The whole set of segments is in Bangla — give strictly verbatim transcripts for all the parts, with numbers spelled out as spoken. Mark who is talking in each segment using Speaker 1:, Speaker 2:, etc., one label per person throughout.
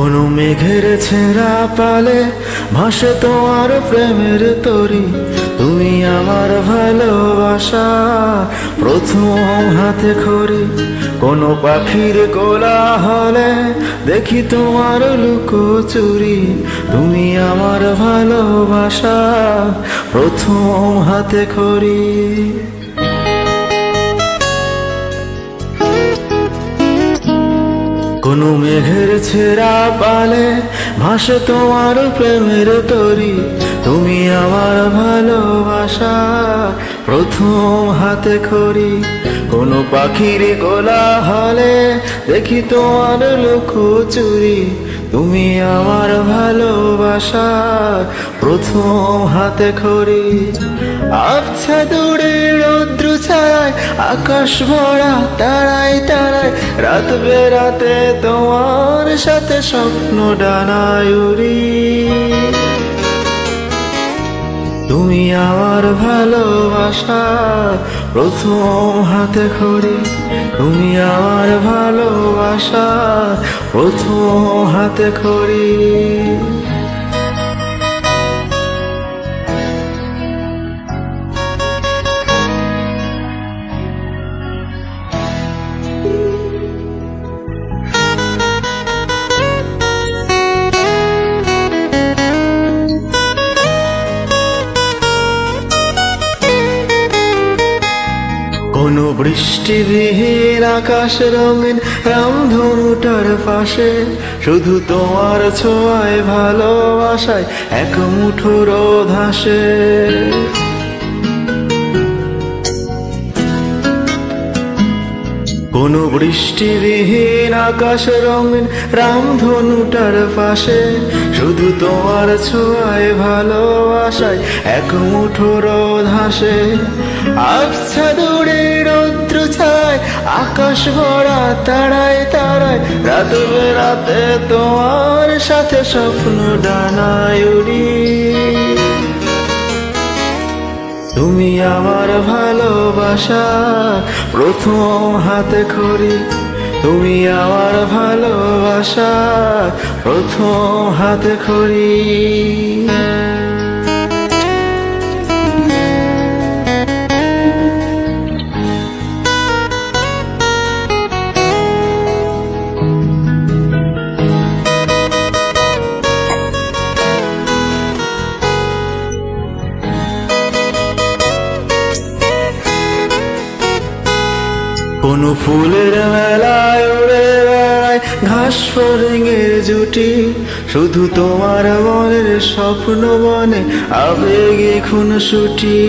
Speaker 1: কোনো মেঘের ছেঁড়া পালে ভাসে তোমার প্রেমের তরি। তুমি আমার ভালোবাসা প্রথম হাতে খড়ি। কোনো পাখির কোলাহলে দেখি তোমার লুকোচুরি। তুমি আমার ভালোবাসা প্রথম হাতে খড়ি। কোনো মেঘের ছেঁড়া পালে ভাসে তোমার প্রেমের তরি। তুমি আমার ভালোবাসা প্রথম হাতে খড়ি। কোনো পাখির কোলাহলে দেখি তোমার লুকোচুরি। তুমি আমার ভালোবাসা প্রথম হাতে খড়ি। আবছা দূরে রৌদ্র ছায় আকাশ ভরা তারায় তারায়, রাত বেরাতে তোমার সাথে স্বপ্ন ডানায় উড়ি। তুমি আমার ভালোবাসা প্রথম হাতে খড়ি। তুমি আমার ভালোবাসা প্রথম হাতে খড়ি। কোনো বৃষ্টিবিহীন আকাশ রঙিন রামধনুটার পাশে, শুধু তোমার ছোঁয়ায় ভালোবাসায় এক মুঠো রোদ হাসে। কোনো বৃষ্টিবিহীন আকাশ রঙিন রামধনুটার পাশে, শুধু তোমার ছোঁয়ায় ভালোবাসায় এক মুঠো রোদ হাসে। আবছা দূরে রৌদ্র ছায় আকাশ ভরা তারায় তারায়, রাত বেরাতে তোমার সাথে স্বপ্ন ডানায় উড়ি। তুমি আমার ভালোবাসা প্রথম হাতে খড়ি। তুমি আমার ভালোবাসা প্রথম হাতে খড়ি। কোনো ফুলের মেলায় উড়ে বেড়ায় ঘাস ফড়িংয়ের জুটি, শুধু তোমার মনের স্বপ্ন বনে আবেগে খুনসুটি।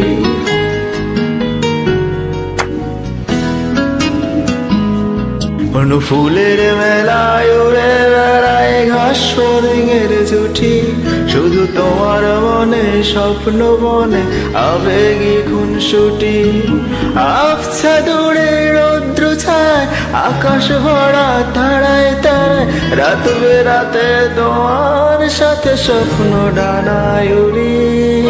Speaker 1: কোনো ফুলের মেলায় উড়ে বেড়ায় ঘাস ফড়িংয়ের জুটি, শুধু তোমার মনে স্বপ্ন বনে আবেগে খুনসুটি। আবছা দূরে রৌদ্র ছায় আকাশ ভরা তারায় তারায়, রাত বেরাতে তোমার সাথে স্বপ্ন ডানায় উড়ি।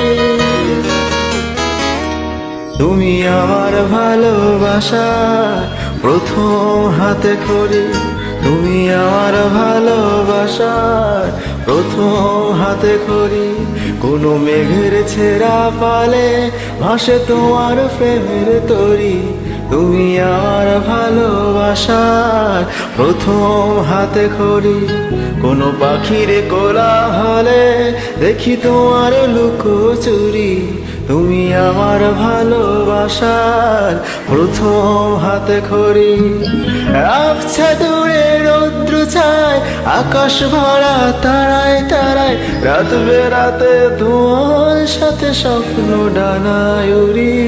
Speaker 1: তুমি আমার ভালোবাসা প্রথম হাতে খড়ি। তুমি আমার ভালোবাসা প্রথম হাতে খড়ি। কোনো মেঘের ছেঁড়া পালে ভাসে তোমার প্রেমের তরি। তুমি আমার ভালোবাসা প্রথম হাতে খড়ি। কোনো পাখির কোলাহলে দেখি তোমার লুকোচুরি। তুমি আমার ভালোবাসার প্রথম হাতে খড়ি। আবছা দূরে রৌদ্র ছায় আকাশ ভরা তারায় তারায়, রাত বেরাতে তোমার সাথে স্বপ্ন ডানায় উড়ি।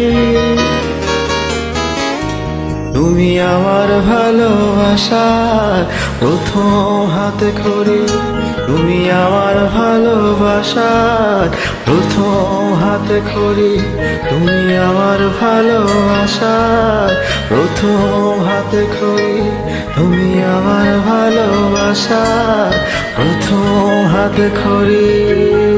Speaker 1: তুমি আমার ভালোবাসা প্রথম হাতে খড়ি। তুমি আমার ভালোবাসা প্রথম হাতে খড়ি। তুমি আমার ভালোবাসা প্রথম হাতে খড়ি। তুমি আমার ভালোবাসা প্রথম হাতে খড়ি।